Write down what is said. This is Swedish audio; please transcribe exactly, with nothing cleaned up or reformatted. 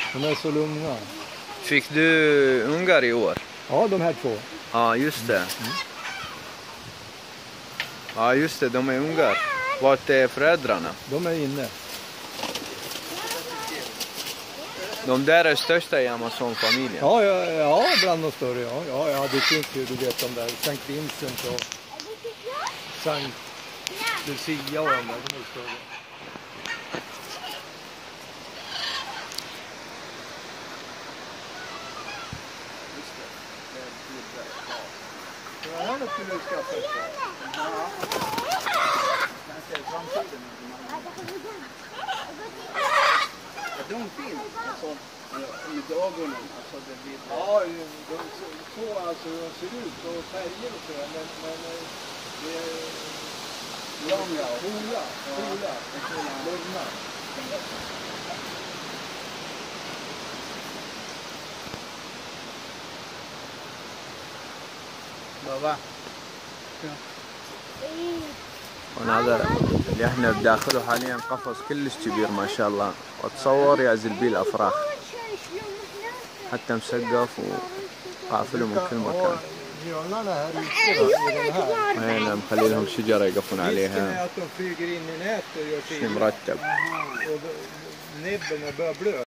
De är så lugna. Fick du ungar i år? Ja, de här två. Ja, just det. Mm. Ja, just det. De är ungar. Vart är föräldrarna? De är inne. De där är största i Amazon-familjen? Ja, ja, ja, bland de större. Ja, ja, ja, det finns ju, du vet, de där Sankt Vincent och Sankt Lucia och de där, de är större. Det här skulle du skaffa sig. Ja. Framtiden. De finns, alltså, med dagarna, alltså det blir... Ja, de, så, så alltså de ser ut och färger och sådär, men, men det är... Långa och... Coola, coola, lugna. بابا وهذا اللي احنا بداخله حاليا قفص كلش كبير ما شاء الله، وتصور يعزل بيه الافراخ حتى مسقف وقافله من كل مكان. وهنا مخلي لهم شجره يقفون عليها، شيء مرتب.